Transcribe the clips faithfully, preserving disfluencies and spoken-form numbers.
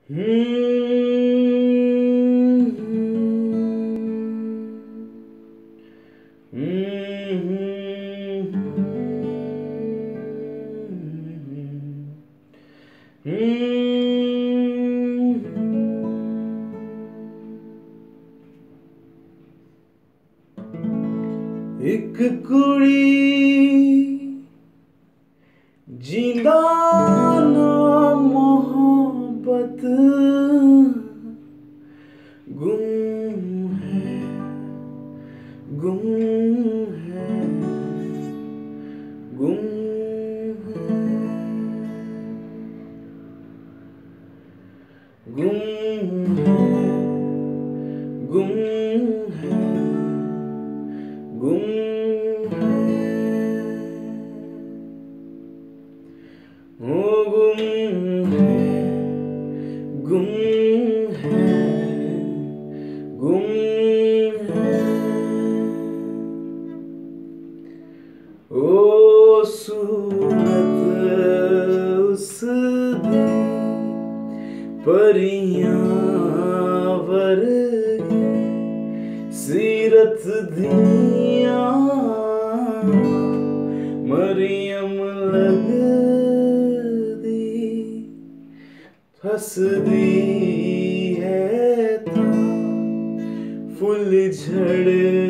एक कुड़ी जिंदा ना मोहब्बत गुम है, गुम है, गुम है, गुम है, गुम है, गुम है, ओ गुम है, गुम है, गुम है, ओ सूरत उस दी परियां वर्गी सीरत दियां मरियम लगदी हसदी है ता फुल झड़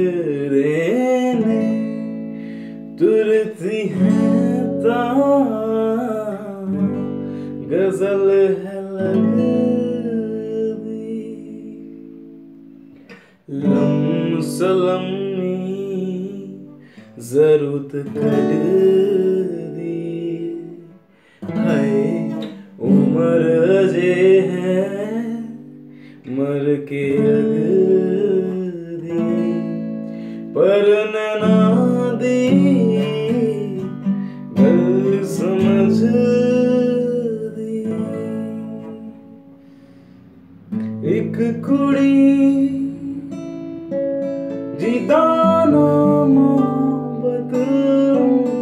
रेने तुरती है ता गजल है लगदी लम सलमी जरूरत कड़ दी है उमर जे है मर के अगदी पर नैना दी गल समझ दी एक कुड़ी जिंदा ना मोहब्बत